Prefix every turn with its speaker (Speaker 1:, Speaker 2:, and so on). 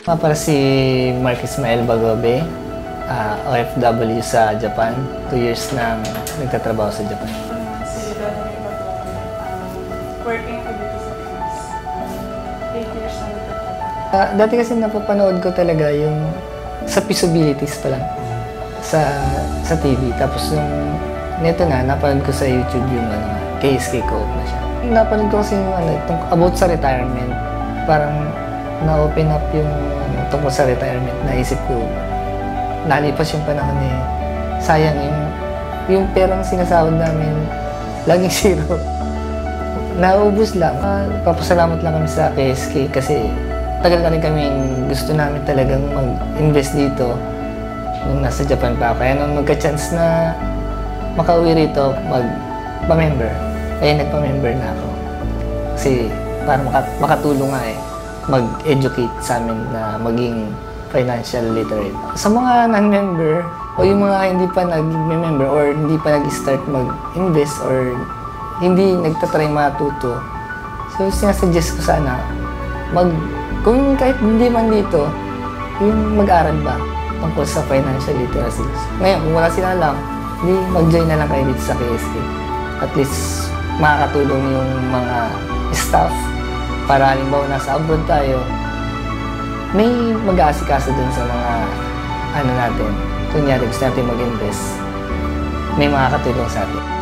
Speaker 1: Para si Mark Ismael Bagobe, OFW sa Japan. 2 years nang nagtatrabaho sa Japan.
Speaker 2: Si Donnie Bagobe, working ako dito sa Pinas. 8 years na nagtatrabaho.
Speaker 1: Dati kasi napapanood ko talaga yung sa Feasibilities pa lang sa TV. Tapos yung neto na, napanood ko sa YouTube yung KSK Co-op na siya. Napanood ko kasi yung about sa retirement. Parang na-open up yung tungkol sa retirement. Naisip ko, nalipas yung panahon sayang yung perang sinasahod namin, laging zero. Naubos lang. Papasalamat lang kami sa KSK kasi tagal na rin kaming gusto namin talagang mag-invest dito nung nasa Japan pa ako. Kaya nung magka-chance na makauwi rito, magpa-member. Nagpa-member na ako. Kasi para makatulong nga mag-educate sa amin na maging financial literate. Sa mga non-member o yung mga hindi pa nag-member or hindi pa nag-start mag-invest or hindi nagtatry matuto, so sinasuggest ko sana kung kahit hindi man dito, yung mag-aral ba tungkol sa financial literacy. Ngayon, kung wala sila alam, hindi mag-join na lang kayo dito sa KSK. At least makakatulong yung mga staff para halimbawa nasa abroad tayo, may mag-aasikaso dun sa mga natin. Kunyari gusto natin mag-invest, may makakatulong sa atin.